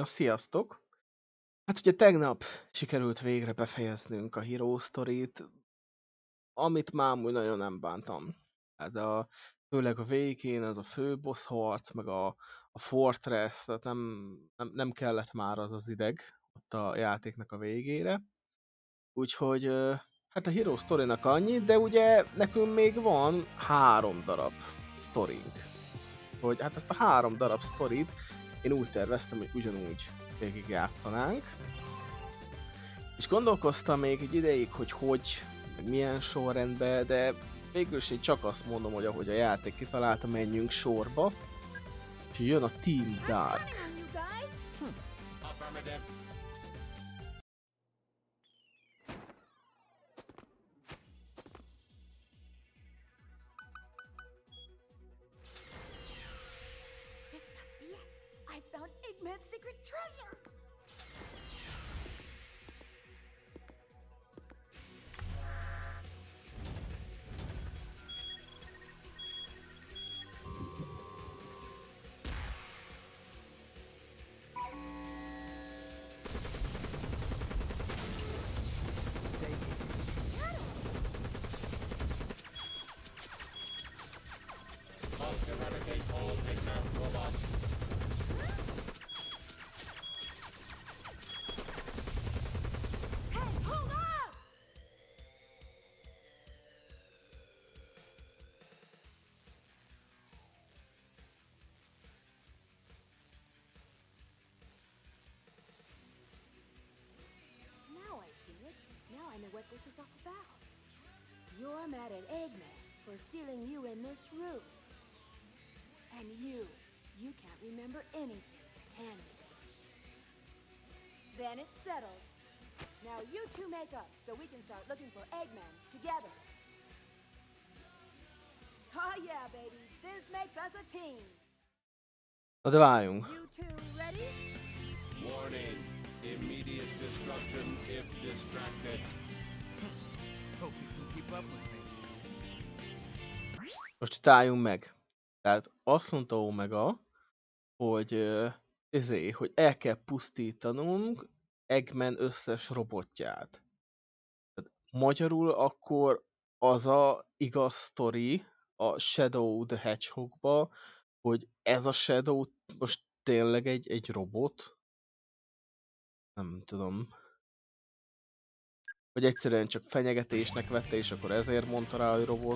Na, sziasztok! Hát ugye tegnap sikerült végre befejeznünk a Hero Story-t, amit már amúgy nagyon nem bántam. Hát főleg a végén ez a fő boss harc, meg a Fortress, tehát nem kellett már az az ideg ott a játéknak a végére. Úgyhogy hát a Hero Story-nak annyi, de ugye nekünk még van 3 darab sztorink. Hogy hát ezt a 3 darab sztorit én úgy terveztem, hogy ugyanúgy végigjátszanánk. És gondolkoztam még egy ideig, hogy meg milyen sorrendben, de végül is én csak azt mondom, hogy ahogy a játék kitalálta, menjünk sorba. És jön a Team Dark. This must be it. I found Eggman's secret treasure. Now I know what this is all about. You're mad at Eggman for sealing you in this room. And you can't remember anything, can you? Then it's settled. Now you two make up so we can start looking for Eggman together. Oh yeah, baby, this makes us a team. Na de várjunk. You two ready? Warning. Immediate destruction if distracted. Hope you can keep up with me. Most itt álljunk meg. Tehát azt mondta Omega, hogy hogy el kell pusztítanunk Eggman összes robotját. Tehát magyarul akkor az a igaz sztori a Shadow the Hedgehogba, hogy ez a Shadow most tényleg egy robot? Nem tudom. Vagy egyszerűen csak fenyegetésnek vette, és akkor ezért mondta rá, hogy robot.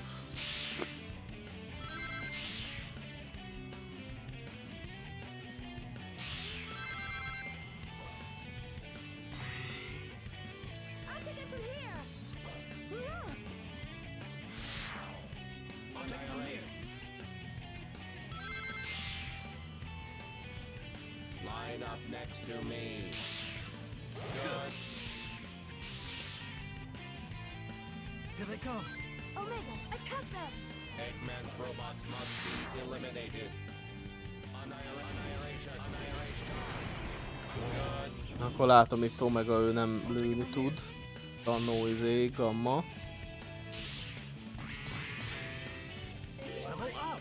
Line up next to me. Good. Here they come. Omega, attack them! Eggman's robots must be eliminated. Annihilation. Good. Akkor látom itt Omega, ő nem lőni tud. A Noise, Gamma. Level up.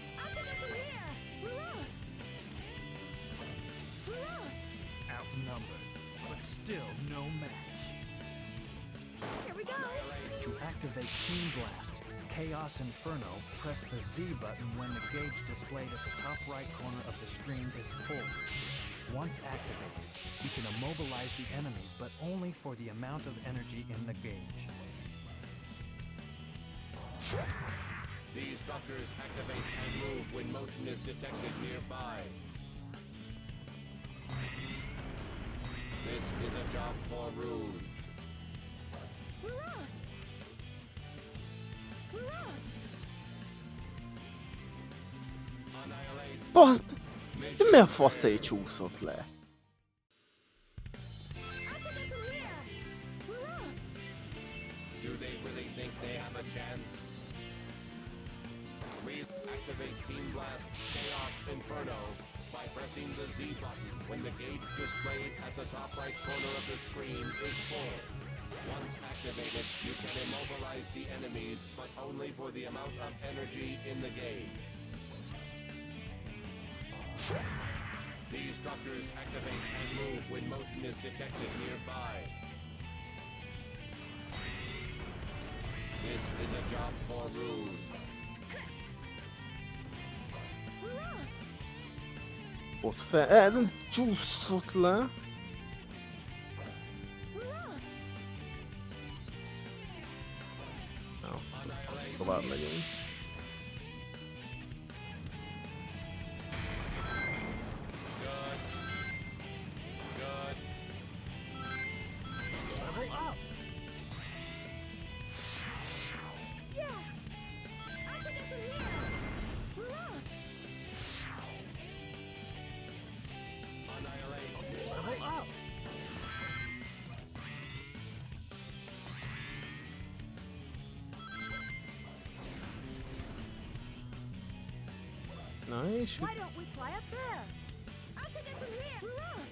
Outnumbered, but still no match. Here we go! To activate Team Blast, Chaos Inferno, press the Z button when the gauge displayed at the top right corner of the screen is full. Once activated, you can immobilize the enemies, but only for the amount of energy in the gauge. These structures activate and move when motion is detected nearby. This is a job for Rune. Annihilate. Basz... De mi a faszé csúszott le? Do they really think they have a chance? Activate Team Blast Chaos Inferno by pressing the Z button when the gauge displayed at the top right corner of the screen is full. Once activated, you can immobilize the enemies, but only for the amount of energy in the gauge. These structures activate and move when motion is detected nearby. This is a job for Rude. Ott nem csúszott le. No, tovább megyünk. Good. Good. Level up! Yeah! I can get from here! Hurrah! Annihilate. Level up! Na és Why don't we fly up there? I can get from here! Hurrah!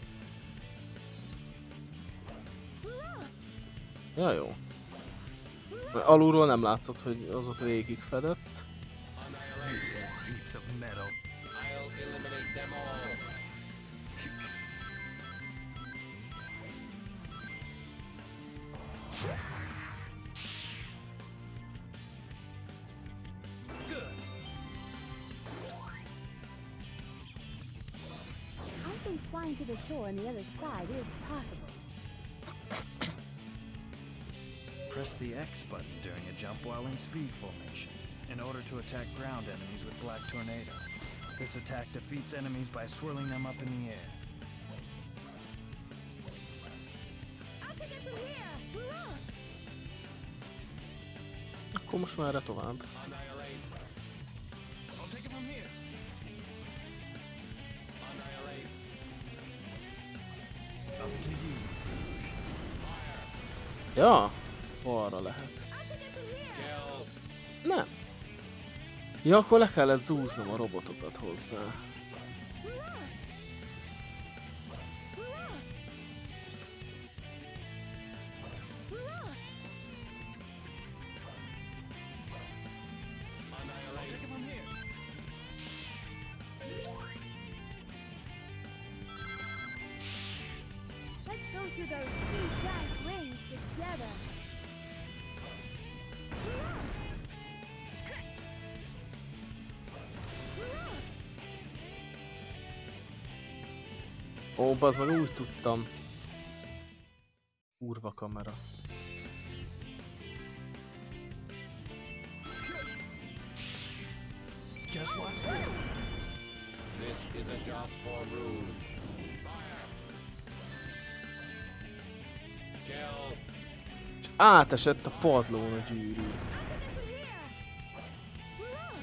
Hurrah! ja, jó. Alulról nem látszott, hogy az ott végig fedett. Annihilate. Useless heaps of metal. I'll eliminate them all. Good. I think flying to the shore on the other side is possible. Press the X button during a jump while in speed formation in order to attack ground enemies with Black Tornado. This attack defeats enemies by swirling them up in the air. I can get from here! Hurrah! Akkor most már erre tovább. Annihilate. I'll take it from here. Annihilate. Up to you. Ja, balra lehet. I can get from here! Kill. Nem. Ja, akkor le kellett zúznom a robotokat hozzá. Hurrah! Hurrah! Hurrah! Annihilate. Take it from here. Let's go through those three giant rings together. Hurrah! Hurrah! Ó, bazd meg, úgy tudtam. Kurva kamera. Just watch this. This is a job for Rude. Fire. Kill. És átesett a padlón a gyűrű. I can get from here! Hurrah!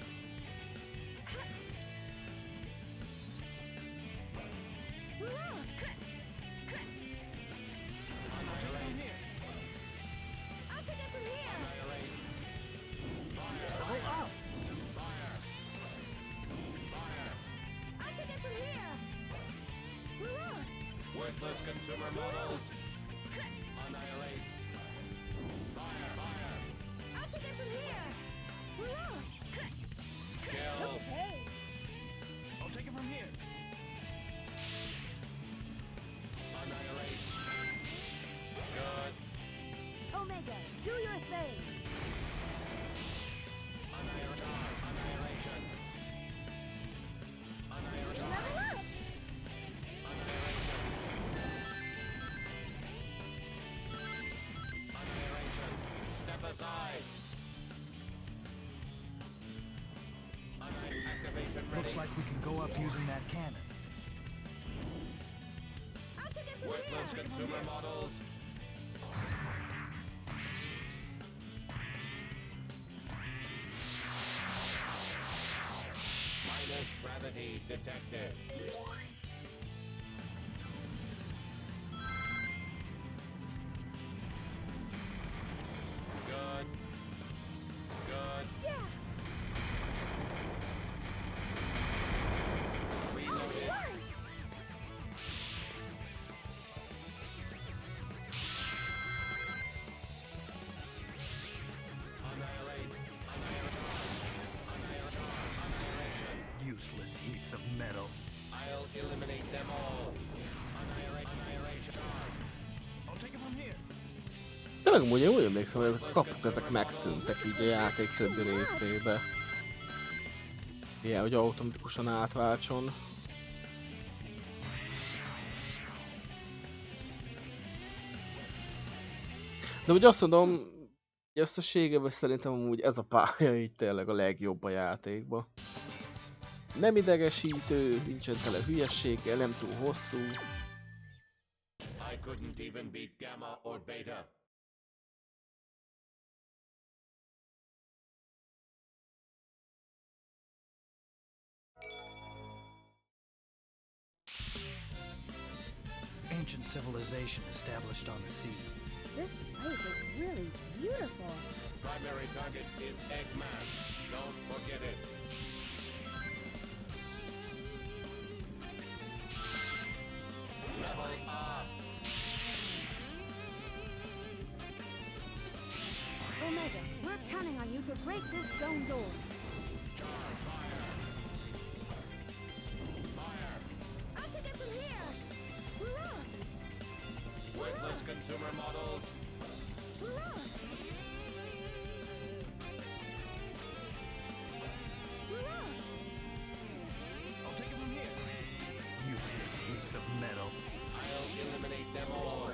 Hurrah! Annihilate. I can get from here! Annihilate. Level up! Fire. Fire. I can get from here! Hurrah! Worthless consumer models. Annihilate. Fire. Fire. I can get from here! Hurrah! Kill. Okay! I'll take it from here. Annihilate. Good. Omega, do your thing! Annihilation. Annihilation. Annihilation. Level up! Annihilation. Annihilation. Step aside. Activation ready. Looks like we can go up using that cannon. I can get from Worthless here! consumer models. Minus gravity detected. Good. Good. Yeah! Reloaded. Right! Annihilate. Annihilation. Annihilation. Annihilation. Useless heaps of metal. I'll eliminate them all. Annihilation. I'll take it from here. Tényleg amúgy én úgy emlékszem, hogy ezek a kapuk ezek megszűntek így a játék többi részébe. Ilyen, hogy automatikusan átváltson. De úgy azt mondom, hogy összességében szerintem amúgy ez a pálya így tényleg a legjobb a játékban. Nem idegesítő, nincsen tele hülyességgel, nem túl hosszú. I couldn't even beat Gamma or Beta. Ancient civilization established on the sea. This place is really beautiful. Primary target is Eggman. Don't forget it. Level up. Omega, we're counting on you to break this stone door. I'll take it from here. Hurrah! Worthless consumer models. Hurrah! Hurrah! I'll take it from here. Useless heaps of metal. I'll eliminate them all.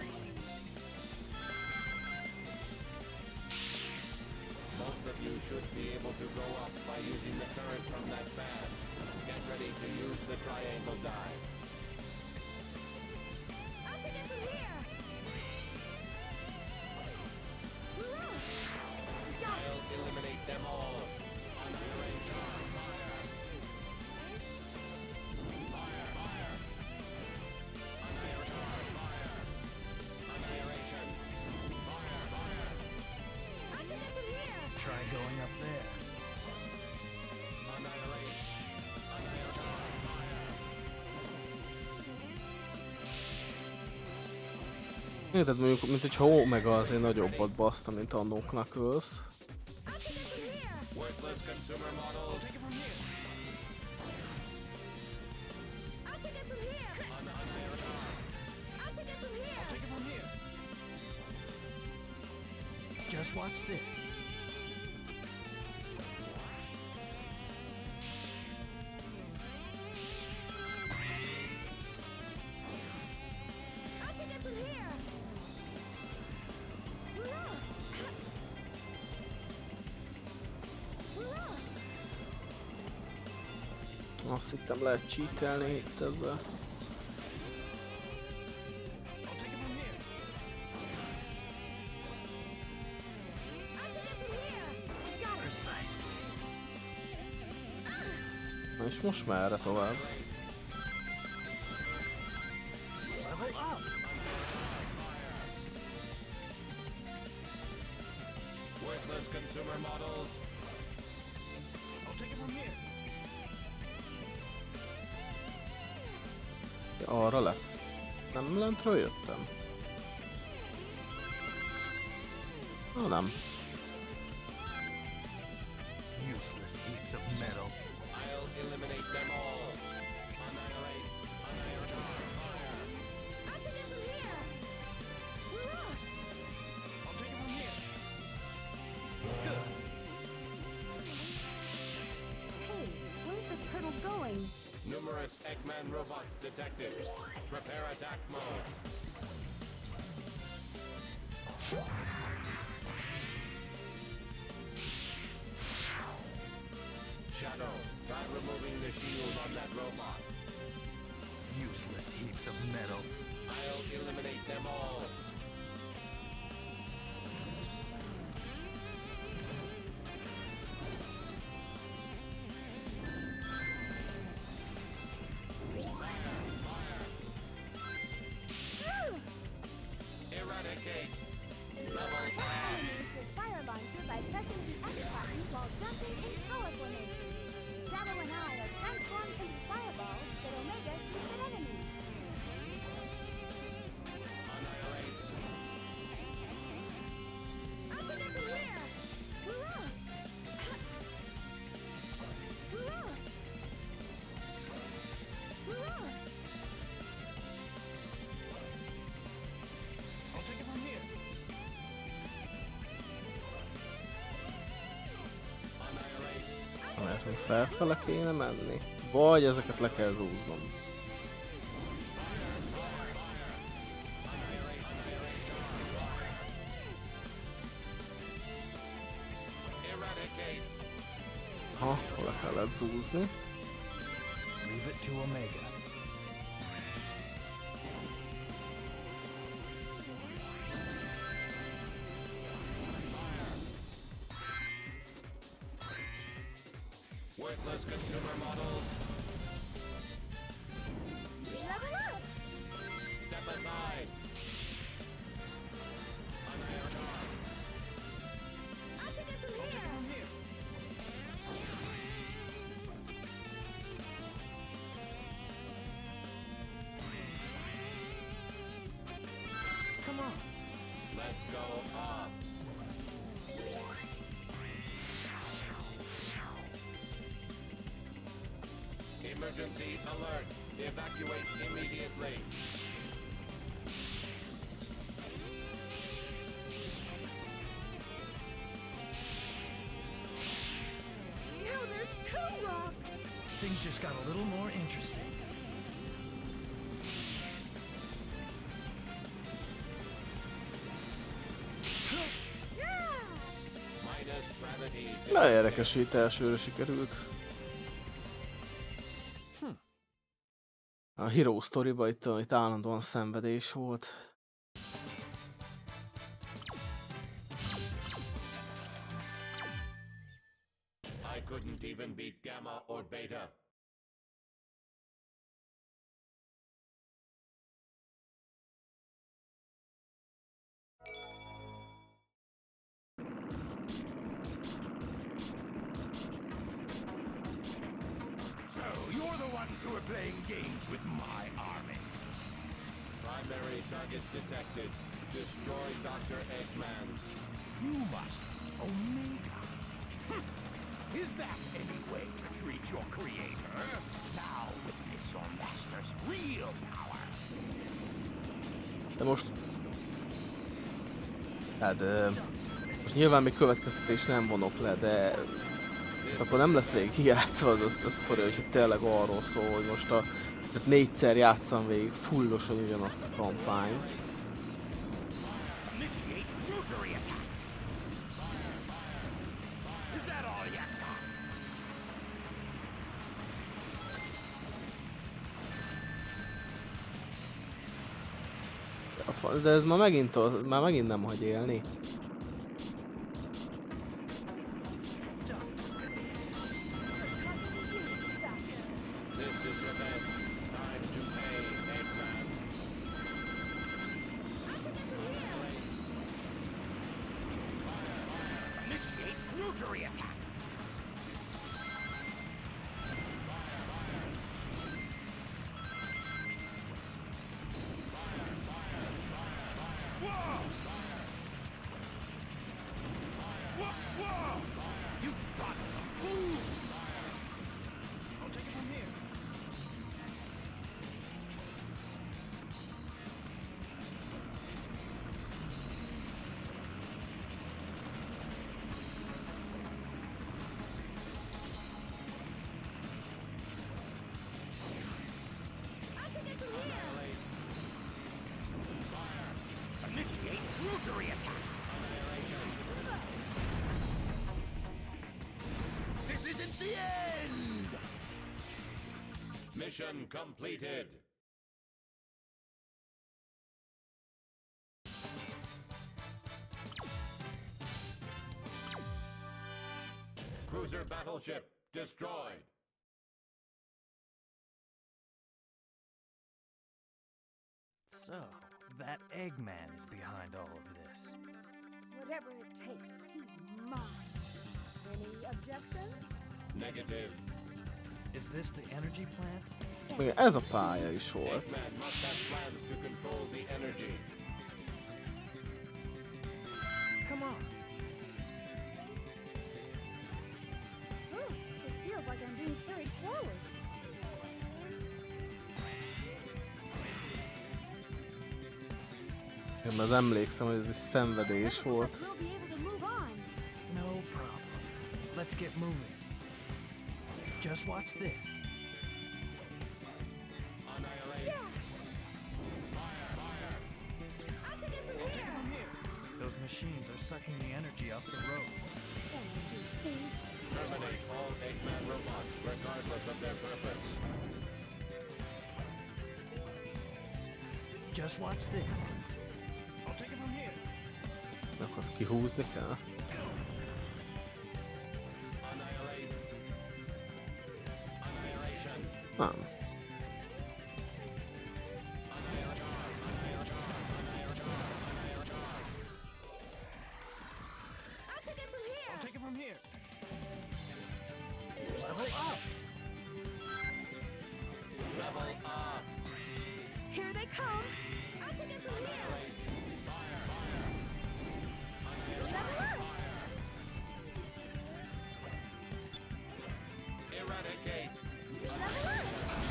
Most of you should be able to go up by using the current from that fan. Get ready to use the triangle die. I'll take it from here. Hurrah! Got it. I'll eliminate them all. Annihilation. Fire. Fire. Fire. Annihilation. Fire. Annihilation. Fire. Fire. I'll take it from here. Try going up there. Annihilate. Annihilation. Fire. Érted, mondjuk, mint hogyha Omega azért nagyobbat baszta, mint annó Knuckles. I'll take it from here. Worthless consumer models. Take it from here. I'll take it from here. Annihilation. I'll take it from here. Take it from here. Just watch this. I'll take it from here. Hurrah! Hurrah! Azt hittem lehet cheatelni itt ezzel. I'll take it from here. I'll take it from here. Got it. Precisely. Na és most merre tovább? Level up. Worthless consumer models. I'll take it from here. Ja, arra lesz. Nem lentről jöttem? Nem. Useless heaps of metal. I'll eliminate them all. Annihilate. Annihilation. Fire. I'll take it from here. Hurrah! I'll take it from here. Good. Hey, where's the turtle going? Numerous Eggman robots detected. Prepare attack mode. Shadow, try removing the shield on that robot. Useless heaps of metal. I'll eliminate them all. Eradicate. Level 5. Use the fire launcher by pressing the X button while jumping in power formation. Shadow and I are transformed into fireballs that Omega shoots at enemies. Annihilate. felfele kéne menni? Vagy ezeket le kell zúznom. Ha, le kellett zúzni. Leave it to Omega. Worthless consumer models. Level up! Step aside. I think it's from here! Come on. Let's go up. Emergency alert. Evacuate immediately. Now there's two rocks! Things just got a little more interesting. Minus gravity. Na érdekes, hogy itt elsőre sikerült. A Hero Story-ba itt állandóan szenvedés volt. I couldn't even beat Gamma or Beta. So, you're the ones who are playing games with my army. Primary target detected. Destroy Dr. Eggman. You must Omega. Is that any way to treat your creator? Now witness your master's real power. De most... Hát... most nyilván még következtetés nem vonok le, de... akkor nem lesz végig játszva az a sztori, hogy tényleg arról szól, hogy most tehát 4-szer játszam végig fullosan ugyanazt a kampányt. Initiate rotary attack. Is that all you got? De ez már megint nem hagy élni. This is revenge. Time to pay Eggman. Initiate rotary attack. Whoa! Whoa! You got some fools! I'll take it from here. Initiate rotary attack. This isn't the end! Mission completed. Cruiser battleship destroyed. So, that Eggman is behind all of this. Whatever it takes, he's mine. Any objections? Negative. Is this the energy plant? Még ez a pálya is volt. Eggman must have plans to control the energy. Come on. Ooh, it feels like I'm being carried forward. Én az emlékszem, hogy ez egy szenvedés volt. We'll be able to move on. No problem. Let's get moving. Just watch this. Annihilate. I'll take it from here. Those machines are sucking the energy off the road. Energy thief. Terminate all Eggman robots, regardless of their purpose. Just watch this. I'll take it from here. Akkor azt kihúzni kell. Annihilate. Annihilation. Nem. I'll take it from here. I'll take it from here. Level up. Level up. Here they come. I'll take it from here. Level up. Eradicate. Level up.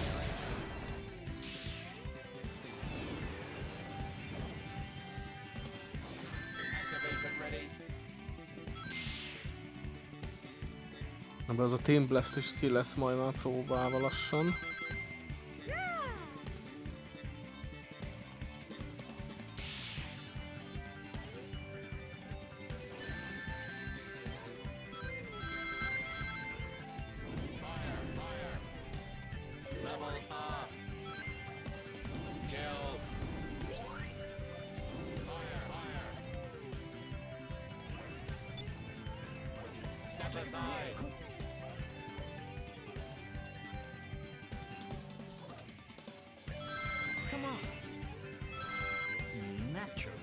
Activation ready. Ebből az a Team Blast is ki lesz majd már próbálva lassan. Level up. Kill. Step aside. Come on. Natural.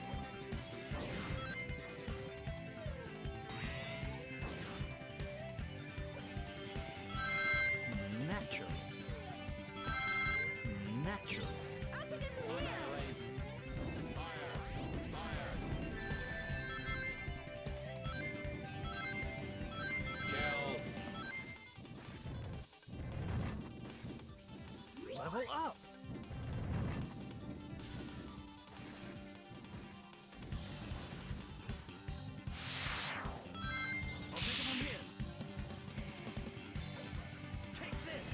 Natural. Natural. I'll take it from here. Annihilate. Kill. Level up. I'll take it from here. Take this.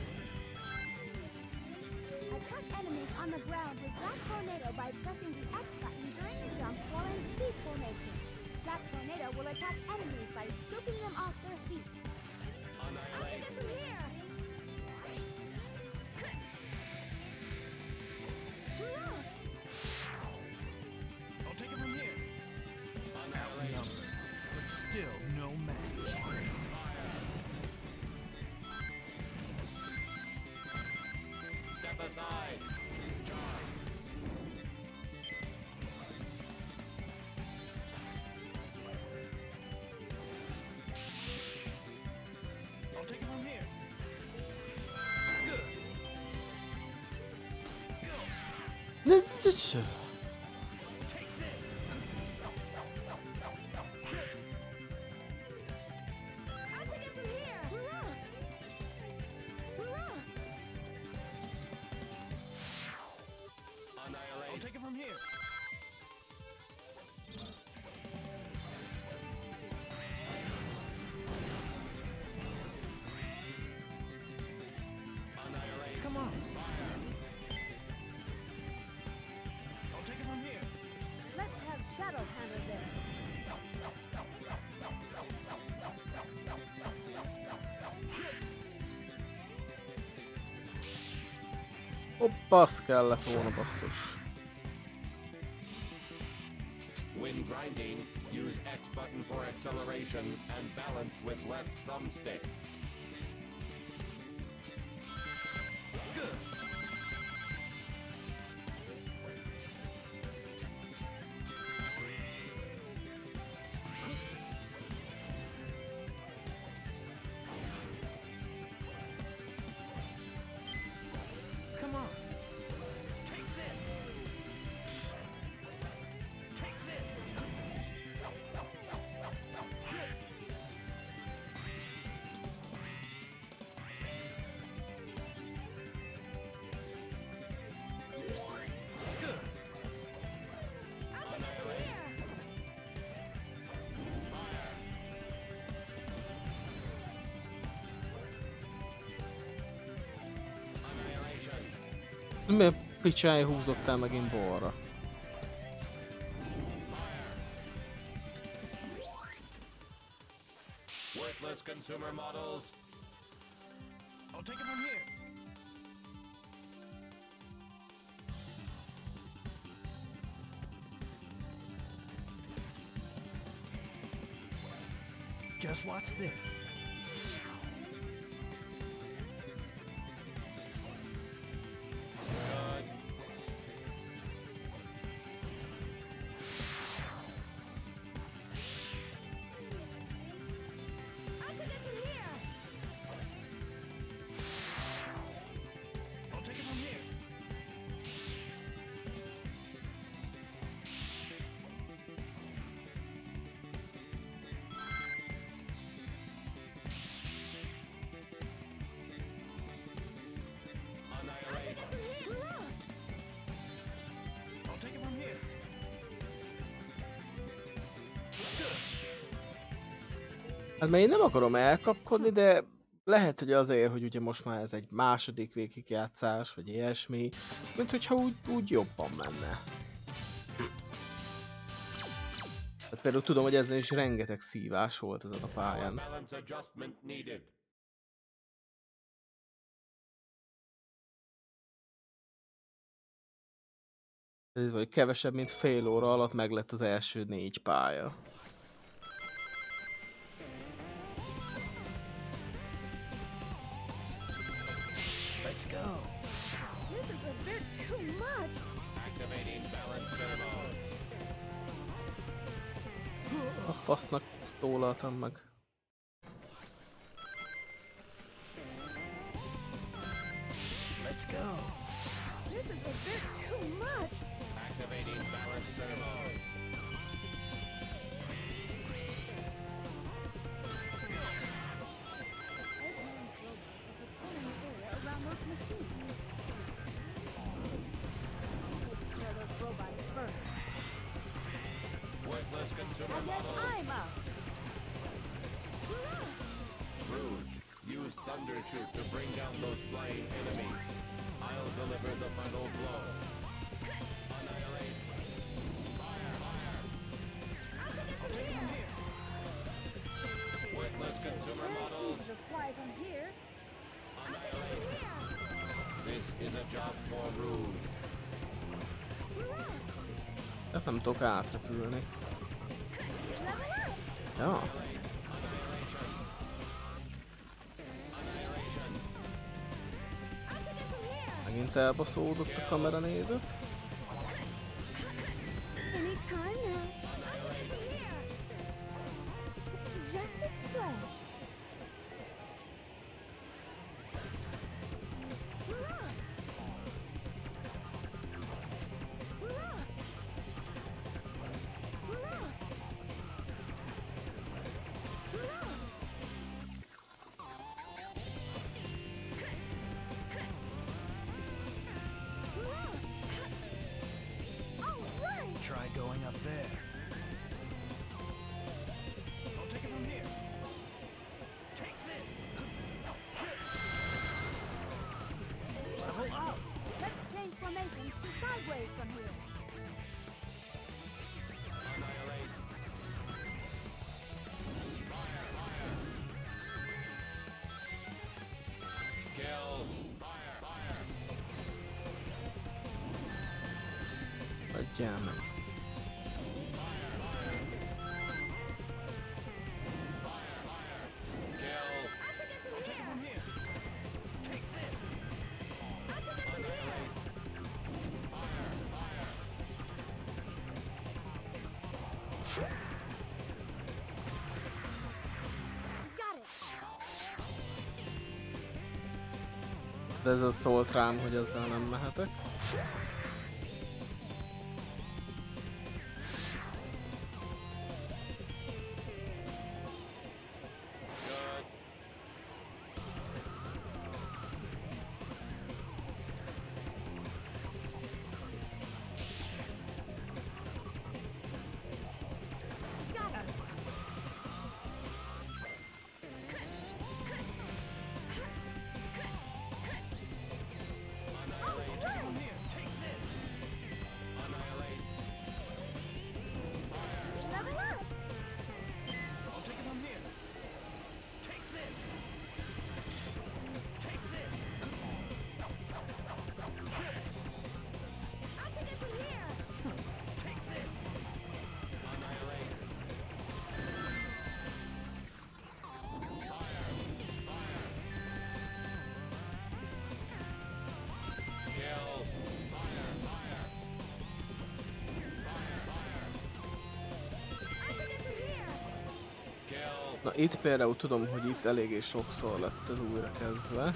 Attack enemies on the ground with Black Tornado by pressing the X button during the jump while in speed formation. Black Tornado will attack enemies by scooping them off their feet. I'll take Annihilate. it from here. I'll take it from here. Annihilate. Outnumbered, but still no match. Step aside. Charge. I'll take it from here. Good. Go. Take this. I'll take it from here. Hurrah! Hurrah! I'll Annihilate. take it from here. Annihilate. Come on. I'll take it from here. Let's have Shadow handle this. Hoppa, az kellett volna, basszus. When grinding, use X button for acceleration and balance with left thumbstick. Good. Come on. Take this. Take this. Miért picsája húzottál megint balra? Worthless consumer models. I'll take it from here. Just watch this. Good. I'll take it from here. Annihilate. I'll take it from here. Hát mert én nem akarom elkapkodni, de lehet, hogy azért, hogy ugye most már ez egy második végigjátszás, vagy ilyesmi, mint hogyha úgy jobban menne. Hát például tudom, hogy ezen is rengeteg szívás volt ezen a pályán. Balance adjustment needed. Ez vagy kevesebb, mint fél óra alatt meg lett az első 4 pálya. Let's go. This is a bit too much. Activating balance servo. A fasznak tólaltam meg. Let's go. This is a bit too much. Activating balance servo. Around those machines. Clear those robots first. Worthless consumer I guess models. I'm up. Rouge. Use Thundershoot to bring down those flying enemies. I'll deliver the final blow. Annihilate. Fire, fire. Worthless consumer models. To fly from here. Annihilate. This is a job for Rouge. Hát nem tudok átrepülni. Ja. Megint elbaszódott a kamera nézet. Any time now. Just as play. Try going up there. I'll take it from here. Take this. Level up. Let's change formations to sideways from here. Annihilate. Fire, fire. Kill. Fire, fire. Adjál meg. Kill. I'll take it from here. Take this. Annihilate. Fire, fire. Got it. De ez az szólt rám, hogy ezzel nem mehetek. Good. All right. Na itt például tudom, hogy itt eléggé sokszor lett ez újra kezdve.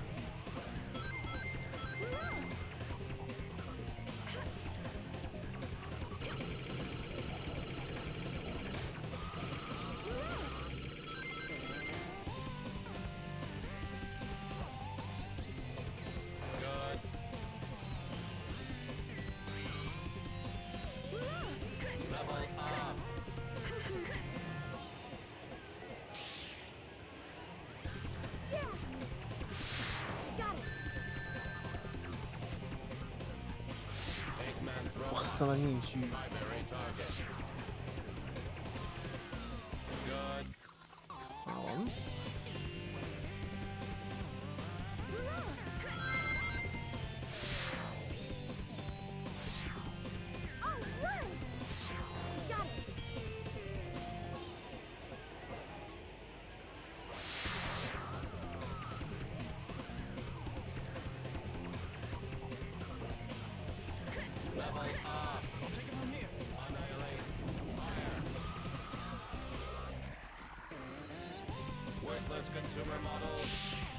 Bassza meg nincs gyűjt. Van. Worthless consumer models.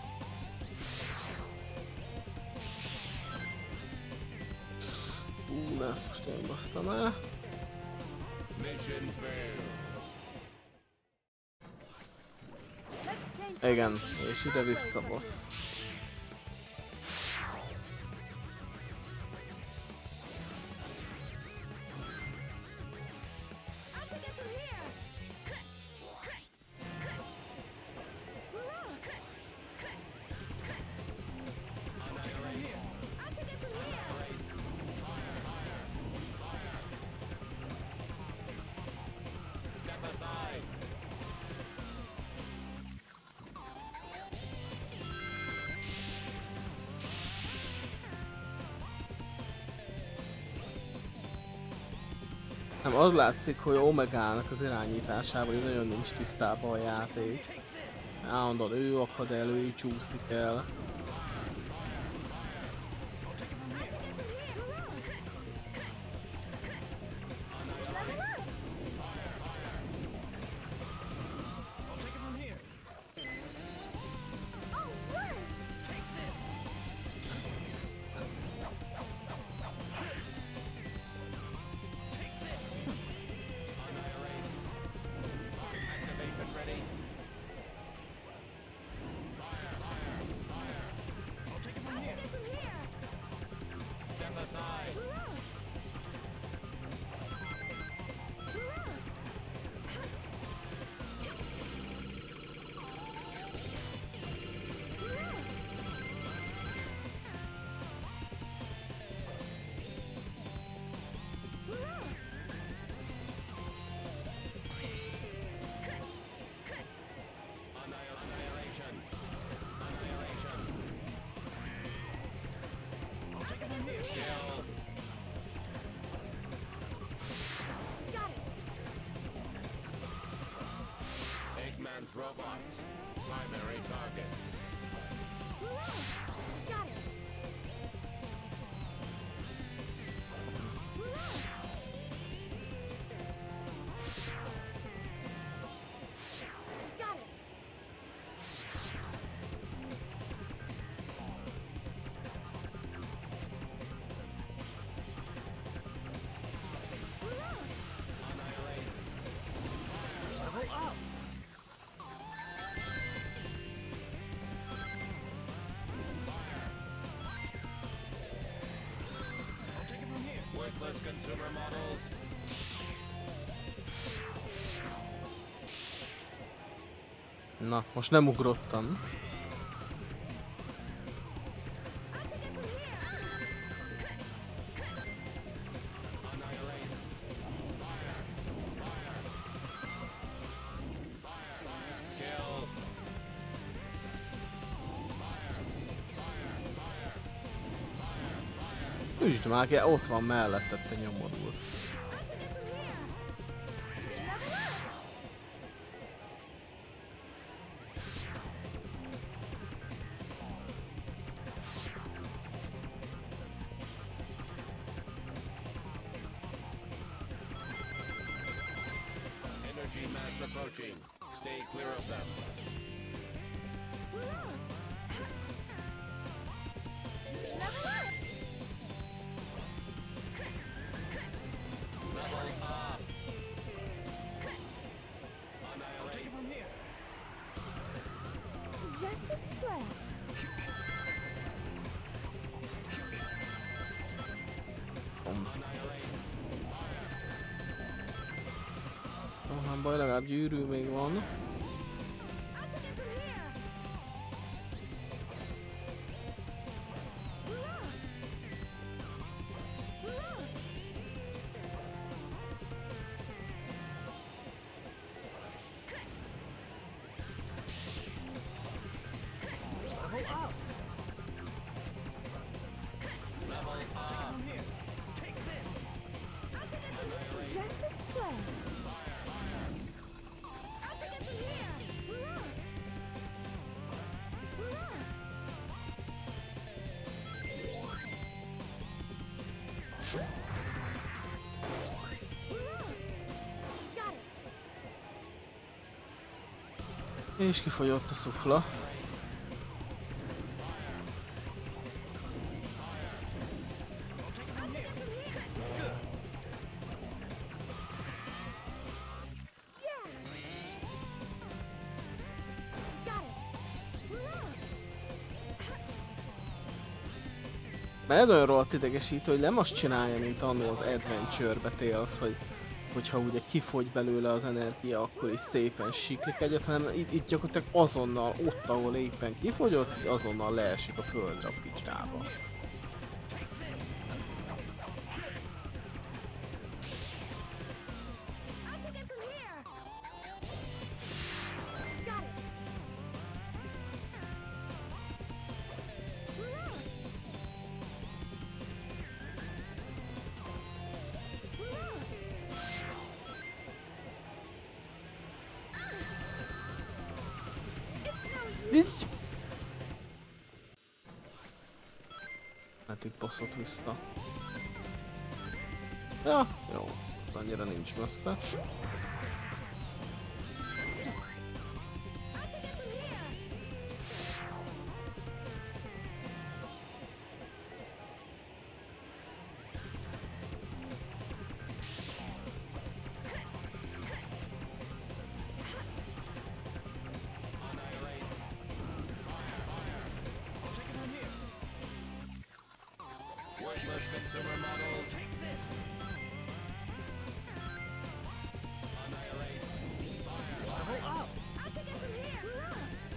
De ezt most én basztam el. Mission failed. Igen, és ide vissza boss. Step aside. Nem, az látszik, hogy Omegának az irányításával hogy nagyon nincs tisztában a játék. Állandóan ő akad el, ő csúszik el. Activation ready. Step aside. Annihilation. Annihilation. Kill. Eggman's robots. Primary target. Annihilate. Level up! Worthless consumer models. Na, most nem ugrottam. Annihilate. Kill. Üsd már ki, ott van mellette, te nyomorult. Energy mass approaching. stay clear of them. Level up. Annihilate. From here. Just as planned. Annihilate. Nem baj, legalább gyűrű még van. I'll take it from here. Level up. Level up. From here. Take this. Just as planned. I'll take it from here. Got it. És kifogyott a szufla. Mert ez olyan rohadt idegesítő, hogy nem azt csinálja, mint annó az Adventure-be Tails, hogyha ugye kifogy belőle az energia, akkor is szépen siklik egyet, hanem itt gyakorlatilag azonnal, ott ahol éppen kifogyott, azonnal leesik a földre a picsába. I'll take it from here. Got it. Nincs! Hát itt bosszot vissza. Ja, jó. Annyira nincs messze. Worthless consumer model. Take this. Annihilate. Level up. I'll take it from here.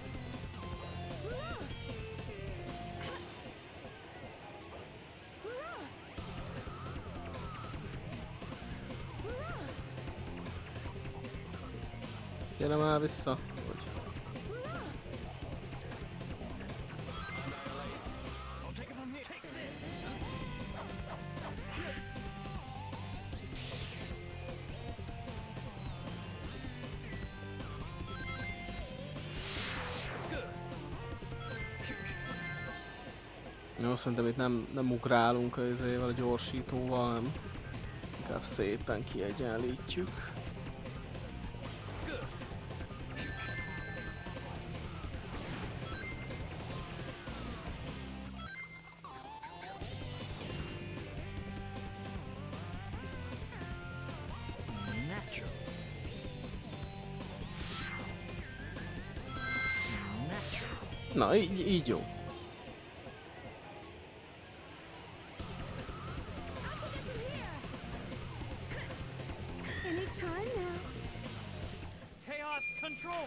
Gyere már vissza. Hogy? I'll take it from here. Take this. Jó, szerintem itt nem ugrálunk a gyorsítóval, hanem inkább szépen kiegyenlítjük. Natural. Natural. Na, így jó. Anytime now. Chaos control.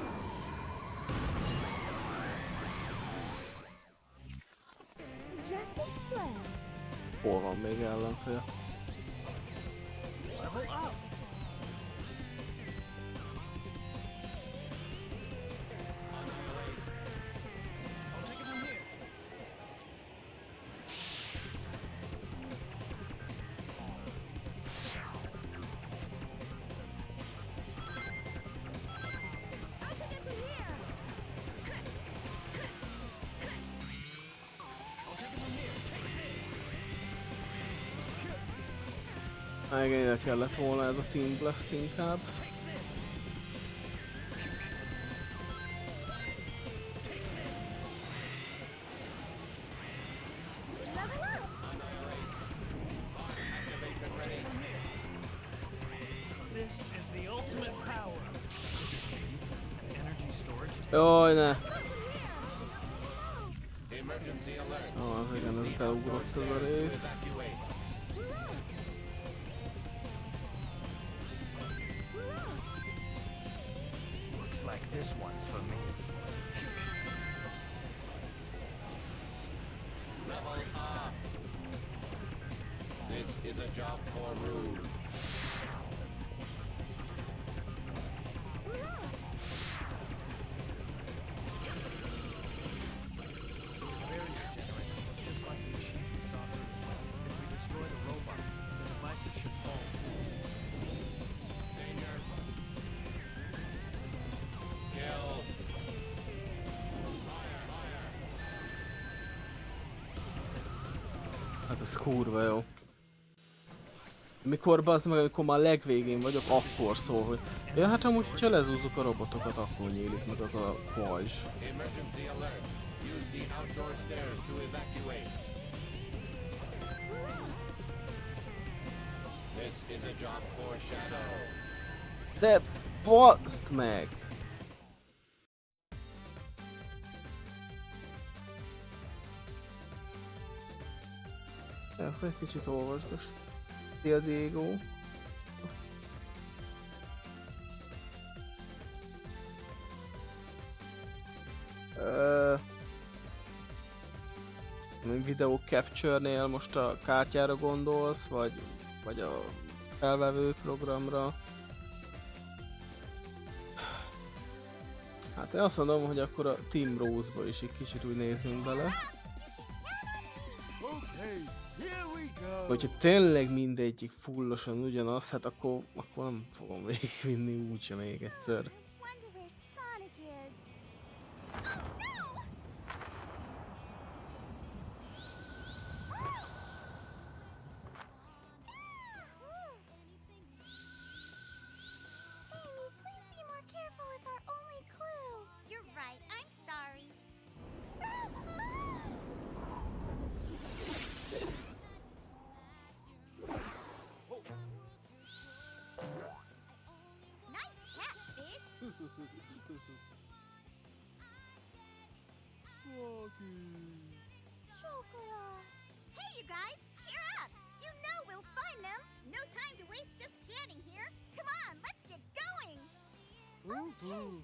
Just as planned. Hol van még ellenfél? Level up. I'll take it from here. I'll take it from here. I'll take it from here. Take this. Igen, ide kellett volna ez a Team Blast inkább. Take this. Jaj, ne! Emergency alert. Ó, az igen, ez beugrott az a rész. Evacuate. Looks like this one's for me. Level up. This is a job for Rude. Barrier generator, just like the machines we saw earlier. If we destroy the robots, the devices should fall too. Danger. Kill. Hát ez kurva jó. Mikor bazd meg, amikor már legvégén vagyok, akkor szól, hogy ja, hát amúgy, hogyha lezúzzuk a robotokat, akkor nyílik meg az a pajzs. Emergency alert. Use the outdoor stairs to evacuate. This is a job for Shadow. De baszd meg! Akkor egy kicsit olvasgass. Szia Diego. Video capture-nél most a kártyára gondolsz, vagy a felvevő programra? Hát én azt mondom, hogy akkor a Team Rose-ba is egy kicsit úgy nézzünk bele. Hogyha tényleg mindegyik fullosan ugyanaz, hát akkor nem fogom végigvinni úgyse még egyszer. Wonder where Sonic is. Amy, please be more careful with our only clue. You're right. I'm sorry. Nice catch, Fid. Chocola. Hey, you guys, cheer up. You know we'll find them. No time to waste just standing here. Come on, let's get going. Okay.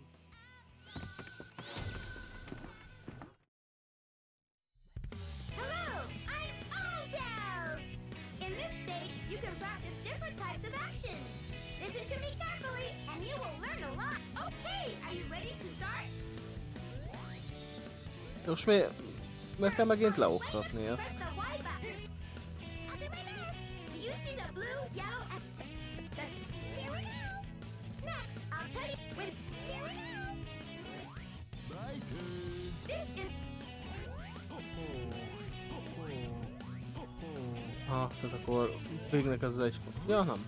Hello, I'm All-Down. In this stage, you can practice different types of actions. Listen to me carefully, and you will learn a lot. Okay, are you ready to start? Most miért kell megint leoktatni ezt? Press the Y button. I'll do my best. Do you see the blue, yellow, and the here we go. Next, I'll tell you with here we go. This is Ha, tehát akkor végnek az egy... Ja, nem.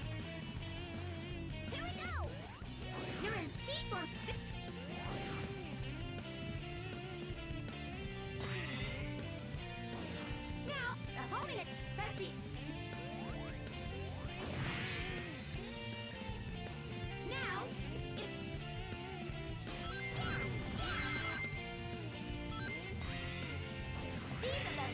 here we go. You're in speed form. Now, the homing it. Press the. Now, it's. These are the.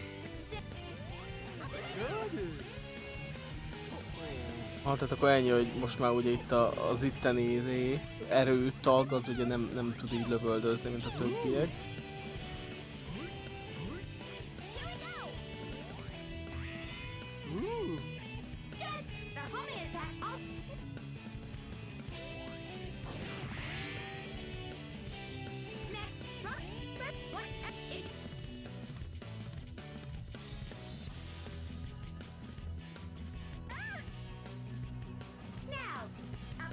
Ha, tehát akkor ennyi, hogy most már ugye itt az itteni erőtag, az ugye nem tud így lövöldözni, mint a többiek. Good. The homing attack. Next, drop. Watch. Now, up.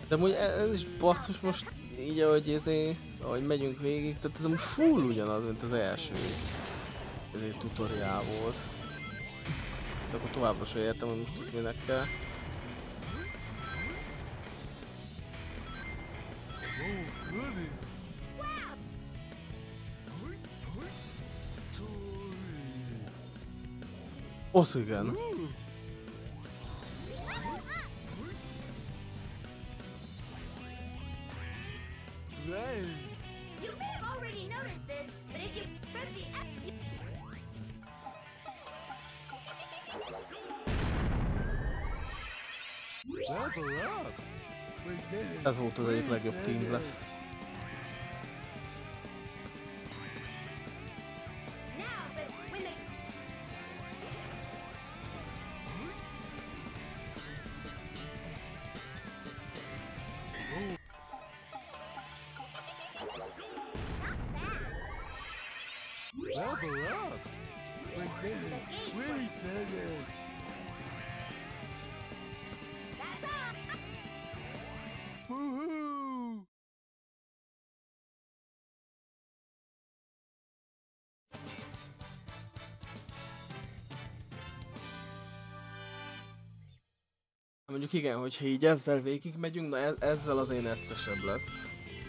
De amúgy ez is basszus most így, ahogy megyünk végig, tehát ez amúgy full ugyanaz, mint az első tutoriál volt. De akkor továbbra sem értem, hogy most ez minek kell. Az igen. You may have already noticed this, but if you press the F... Ez volt az egyik legjobb Team Blast. Now, but when they... Mondjuk igen, hogyha így ezzel végig megyünk, na ezzel azért neccesebb lesz.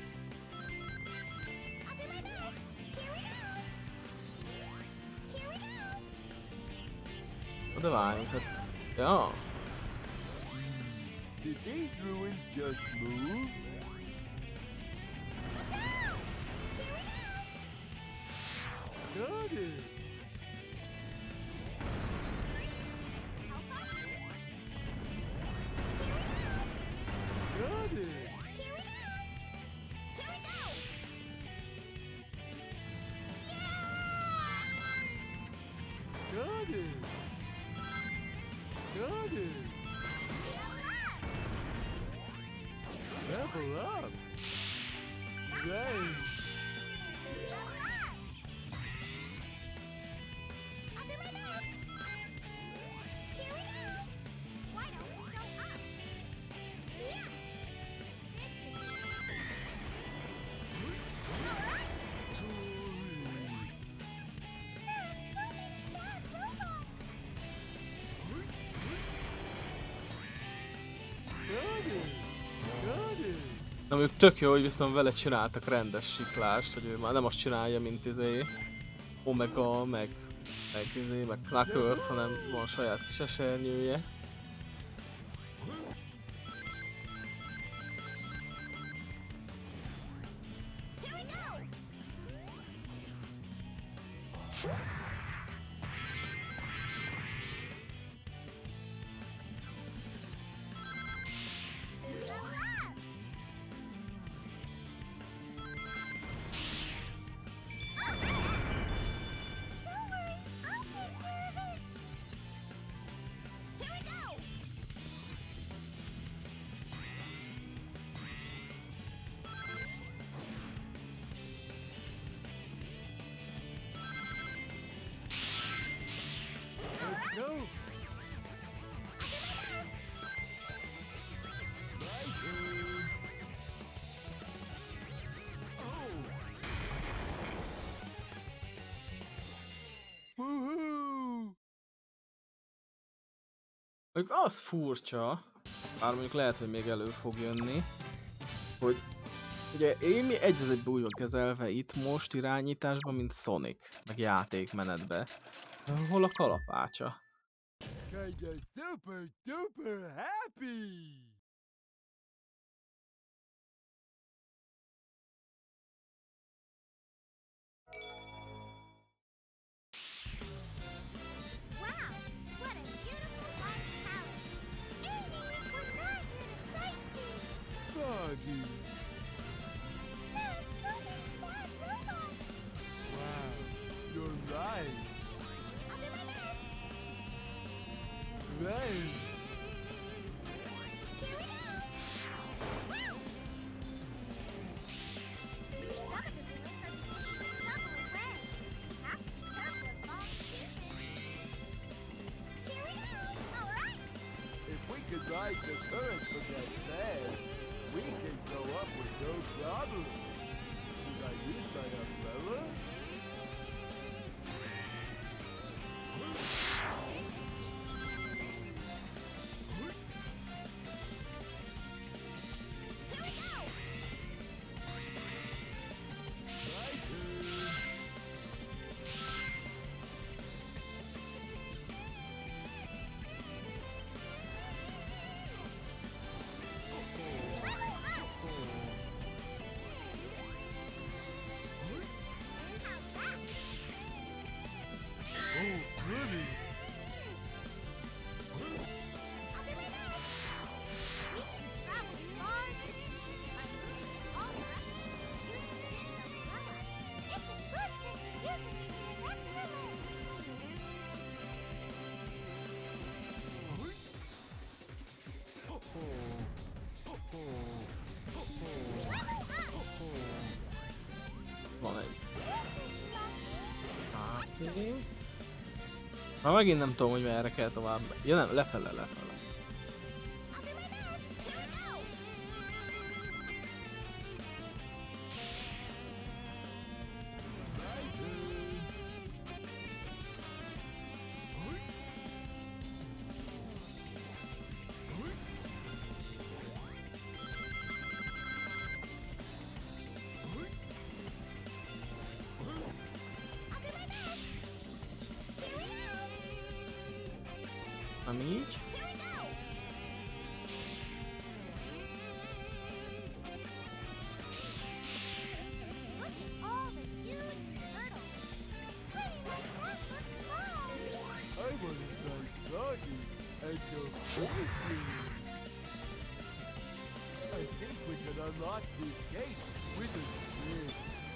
De várjunk, hát... Ja. Did these ruins just move? Got it. Got it. Got it. Got it. Level up. Dang. Na mondjuk tök jó, hogy viszont vele csináltak rendes siklást, hogy ő már nem azt csinálja, mint Omega, meg Knuckles, hanem van saját kis esernyője. Mondjuk az furcsa, bár mondjuk lehet, hogy még elő fog jönni, hogy ugye Amy egy az egyben úgy van kezelve itt most irányításban, mint Sonic, meg játékmenetben. Hol a kalapácsa? Kinda super duper happy. Wow, what a beautiful white palace! Amy, we're not here to sightsee! Foggy. There's so many bad robots! Wow, you're right. I'll do my best! Right. Here we go! Woo! Some of the buildings are completely tumbled away. Have to be careful of long distances. Here we go! Alright! If we could ride the current from that sand, we We can go up with no problem. Should I use my umbrella? Van egy. Átmegyünk. Már megint nem tudom, hogy merre kell tovább. Ja nem, lefele, lefele. Nem így. I want to try Froggy and go fishing. I think we can unlock this gate with a switch.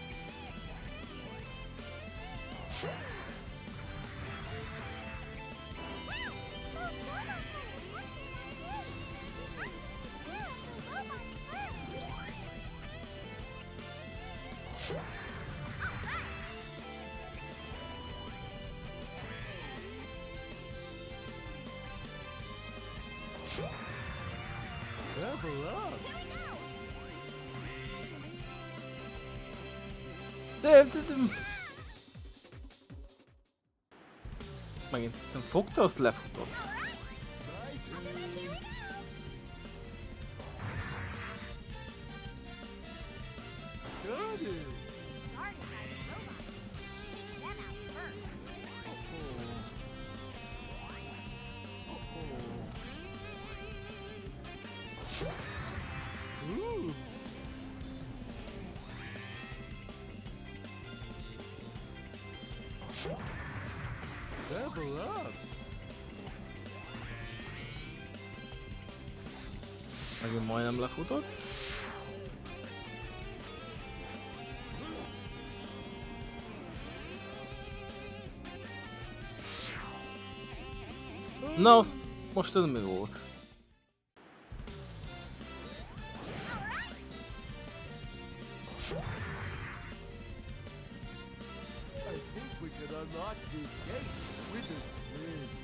Level up! Megint egyszerűen fogta, azt lefutott. Got it! Ooh! Level up! Megint majdnem lefutott. Na, most ez mi volt? I think we can unlock this gate with a switch.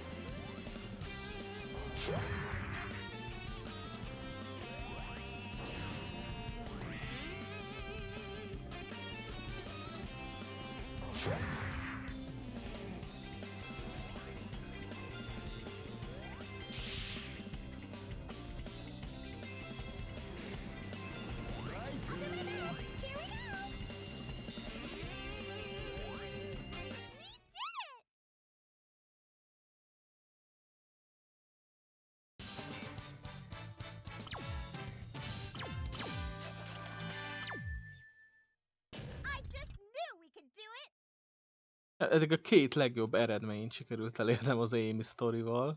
Eddig a két legjobb eredményt sikerült elérnem az Amy sztorival.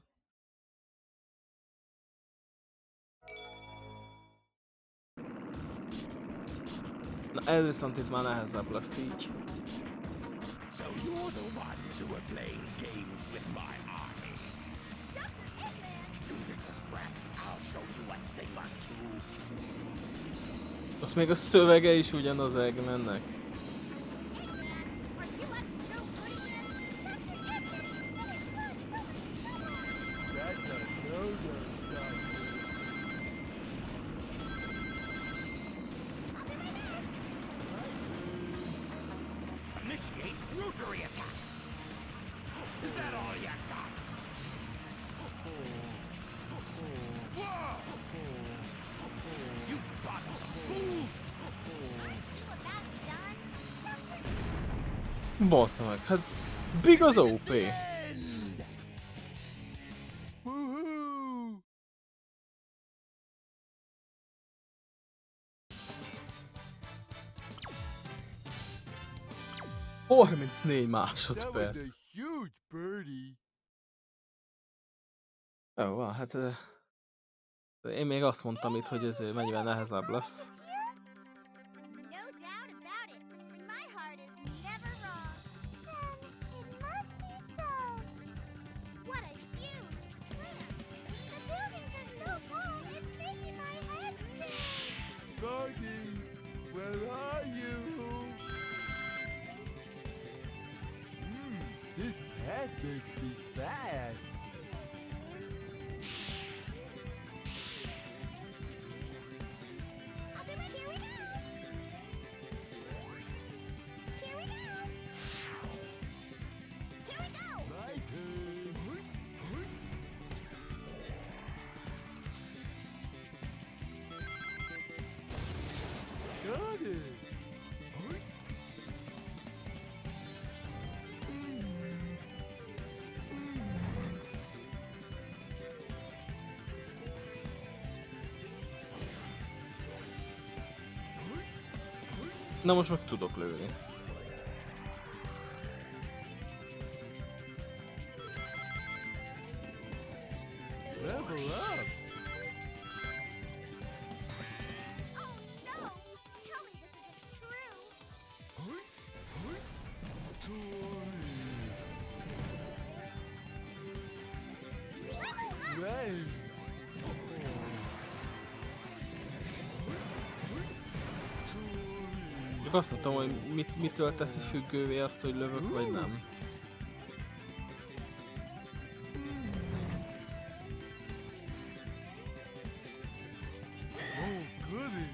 Na ez viszont itt már nehezebb lesz így. So you're the ones who are playing games with my army. You little brats, I'll show you a thing or two. Most még a szövege is ugyanaz Eggmannek. That's a no-no, Doctor. Bassza meg, hát Big az OP. Woohoo! 34 That másodperc. was a huge birdie. Jó, van, hát én még azt mondtam itt, hogy ez mennyivel nehezebb lesz. No doubt about it. My heart is never wrong. Then it must be so. What a huge plant. The buildings are so tall, it's making my head spin. Gardy, where are you? This path makes me fast. I'll be right here. We go. Here we go. Here we go. My turn. Got it. Na most meg tudok lőni. Level up. Oh no! Tell me this isn't true. Level up! Right. Csak azt nem tudom, hogy mitől teszi függővé azt, hogy lövök, vagy nem. Oh, goody.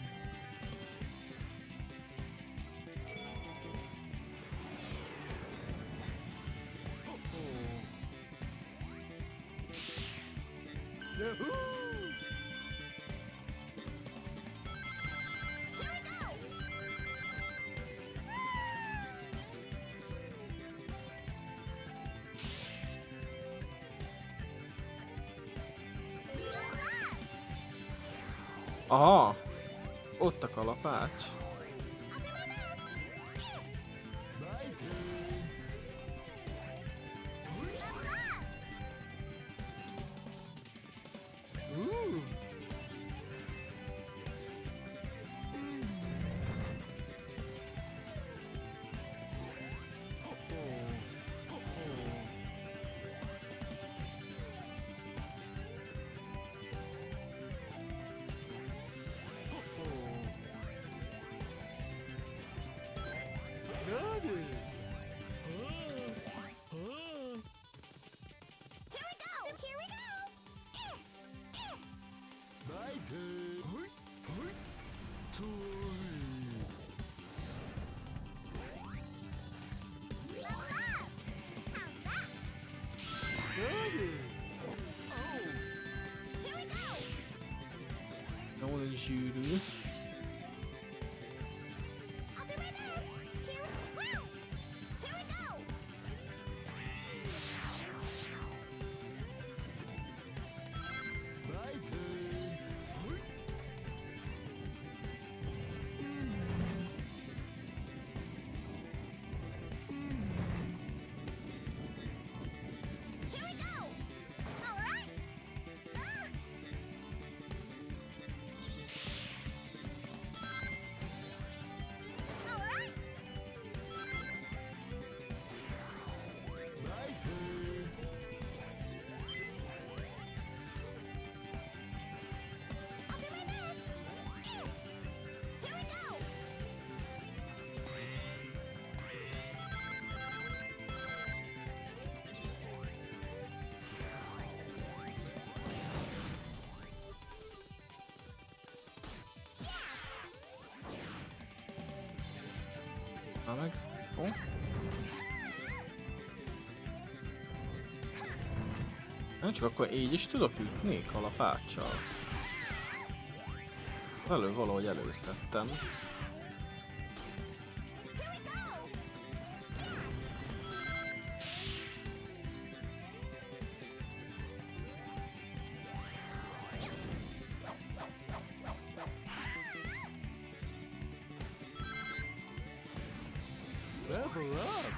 Yahoo! Aha! Ott a kalapács. My turn. Ooh. Got it. Here we go! Here we go! My turn. Level up! How's that? Got it. Here we go! Jó, egy zsűrű. I'll be right back. Here, woo! Here we go! My turn. Here we go! All right! All right! My turn. I'll be right back. Here we go! Na meg. Ó. Nem csak akkor így is tudok ütni kalapáccsal. Valahogy előszedtem. Here we go! Level up!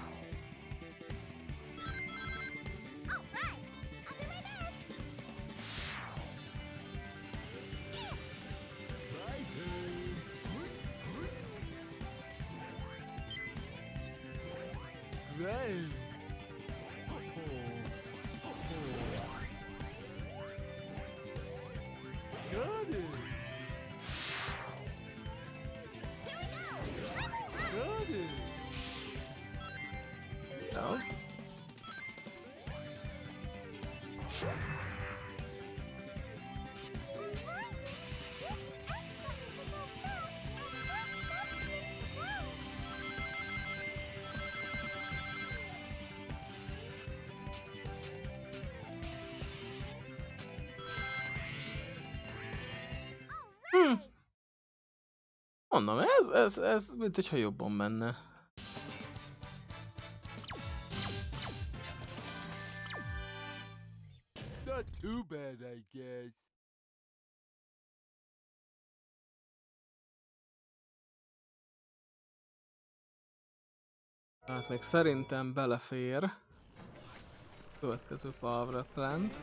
All right, I'll do my best. Great! Got it! Here we go. Level up. Got it! Ja. Mondom, ez mint hogyha jobban menne. Not too bad, I guess. Hát még szerintem belefér. Következő power up plant.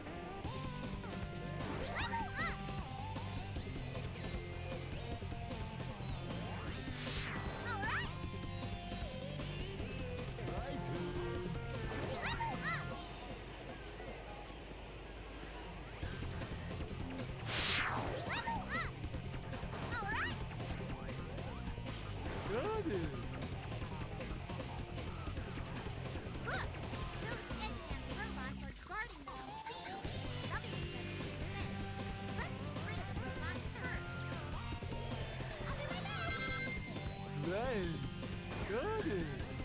Got it! Look, those Eggman robots are guarding them. Nothing's gonna do this. Let's free the robots first. I'll do my best. Right! Got it!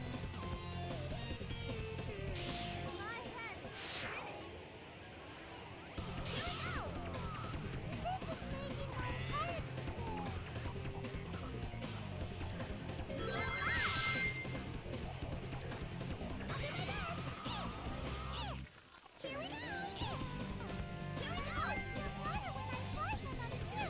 My head's spinning. Here we go. This is making my head spin. Here we go. Here we go. You're brighter when I fly from up here.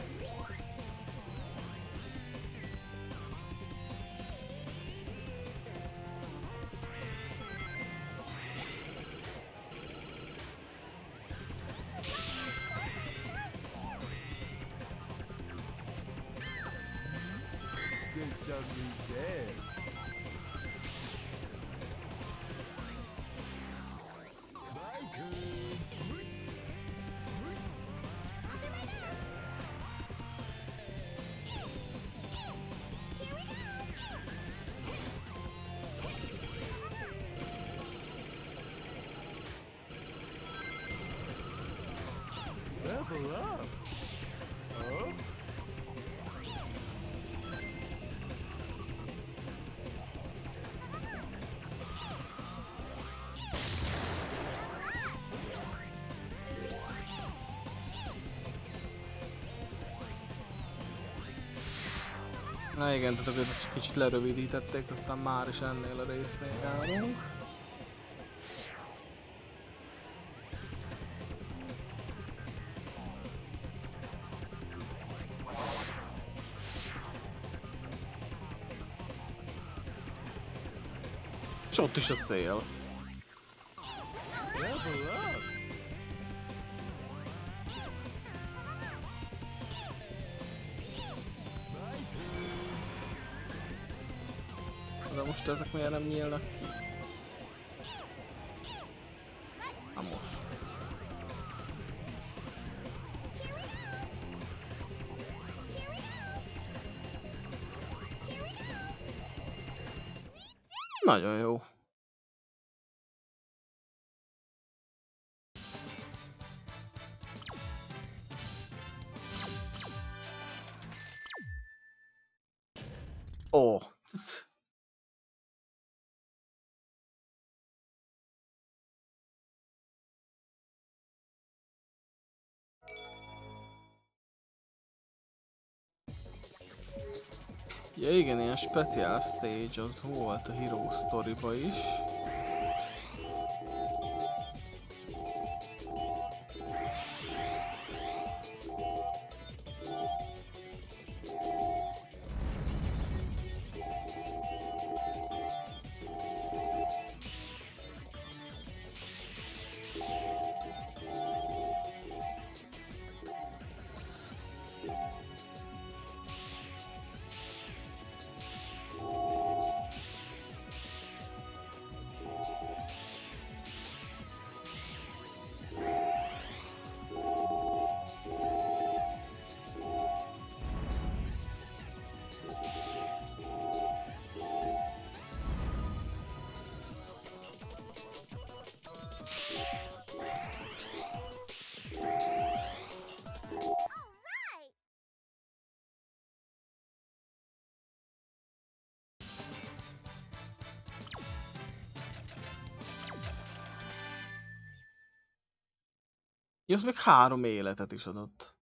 Get something there. My turn. I'll do my best. Here we go. Level up! Huh? Na igen, tehát akkor most kicsit lerövidítették, aztán már is ennél a résznél állunk. És ott is a cél. Level up! My turn. De most ezek miért nem nyílnak ki? Na most. Nagyon jó. Ó. Ja igen, ilyen special stage az volt a Hero Story-ba is. Ja, az még 3 életet is adott.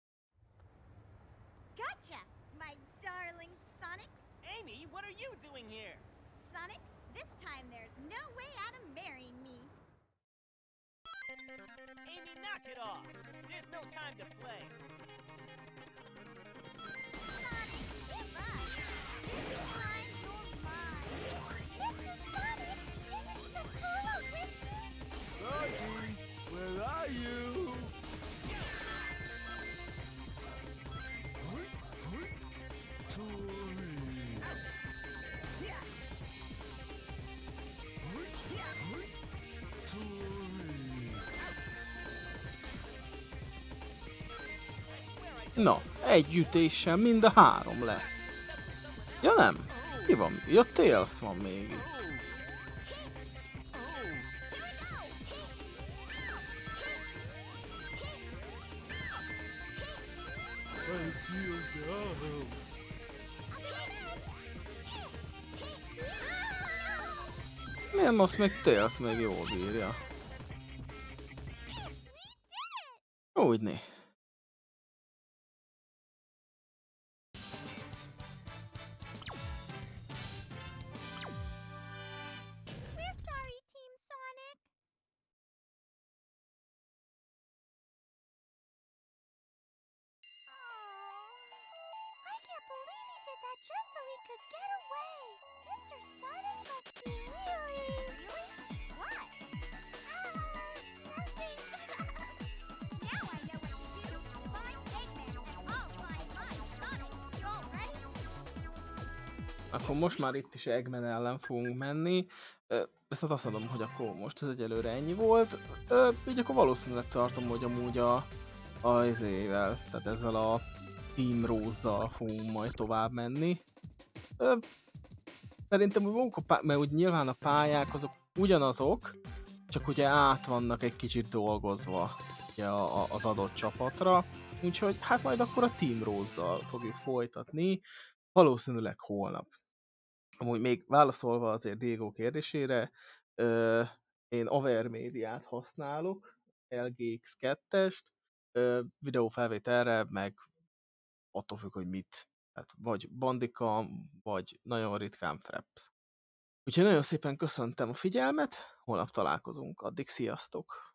Gotcha, my darling Sonic. Amy, what are you doing here? Sonic, this time there's no way out of marrying me. Amy, knock it off. There's no time to play. Sonic, give up. This time you're mine. Mr. Sonic, finish the cola with me. Rocky, where are you? Na, egy ütéssel mind a 3 lett. Ja nem? Ki van? Ja, Tails van még itt. I feel down. Miért most még Tails még jól bírja? Úgyné. We're sorry, Team Sonic. I can't believe he did that just so he could get away. Mr. Sonic must be really... Really? What? Nothing. Now I know what to do. Find Eggman and I'll find my Sonic. You all ready? Akkor most már itt is Eggman ellen fogunk menni. Viszont azt mondom, hogy akkor most ez egyelőre ennyi volt. Így akkor valószínűleg tartom, hogy amúgy izével, tehát ezzel a Team Rose-zal fogunk majd tovább menni. Szerintem úgy maguk mert úgy nyilván a pályák azok ugyanazok, csak ugye át vannak egy kicsit dolgozva ugye az adott csapatra. Úgyhogy hát majd akkor a Team Rose-zal fogjuk folytatni, valószínűleg holnap. Amúgy még válaszolva azért Diego kérdésére, én Avermédiát használok, LGX2-est, videófelvételre, meg attól függ, hogy mit. Tehát vagy Bandicam, vagy nagyon ritkán Fraps. Úgyhogy nagyon szépen köszöntem a figyelmet, holnap találkozunk, addig sziasztok!